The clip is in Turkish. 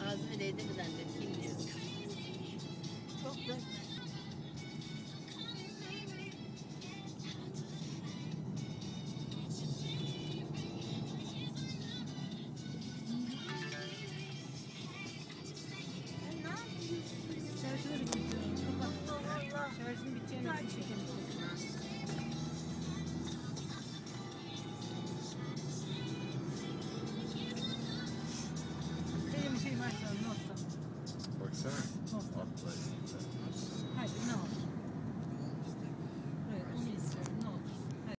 Ağzıma değdi mi zannettim. Kim diyor? Çok da Şarjını bitiriyorum. Kapat. Şarjını biteceğini nasıl çekelim?